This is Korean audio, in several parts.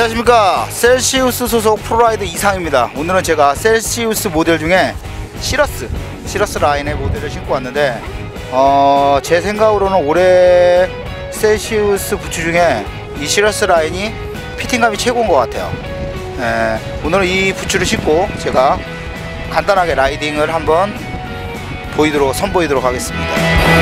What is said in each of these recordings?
안녕하십니까, 셀시우스 소속 프로라이더 이상입니다. 오늘은 제가 셀시우스 모델 중에 시러스 라인의 모델을 신고 왔는데 제 생각으로는 올해 셀시우스 부츠 중에 이 시러스 라인이 피팅감이 최고인 것 같아요. 오늘은 이 부츠를 신고 제가 간단하게 라이딩을 한번 선보이도록 하겠습니다.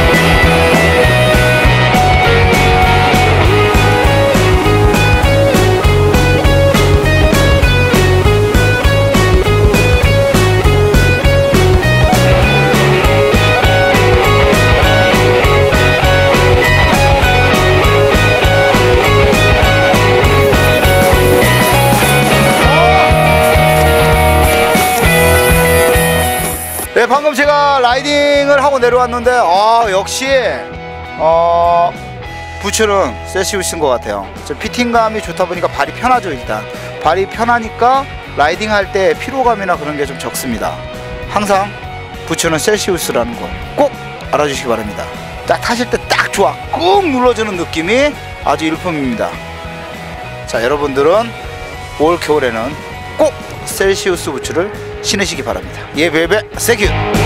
네, 방금 제가 라이딩을 하고 내려왔는데 역시 부츠는 셀시우스인 것 같아요. 피팅감이 좋다 보니까 발이 편하죠. 일단 발이 편하니까 라이딩 할 때 피로감이나 그런 게 좀 적습니다. 항상 부츠는 셀시우스라는 거 꼭 알아주시기 바랍니다. 딱 타실 때 딱 좋아, 꾹 눌러주는 느낌이 아주 일품입니다. 자, 여러분들은 올 겨울에는 꼭 셀시우스 부츠를 신으시기 바랍니다. 예, 베베, 세큐.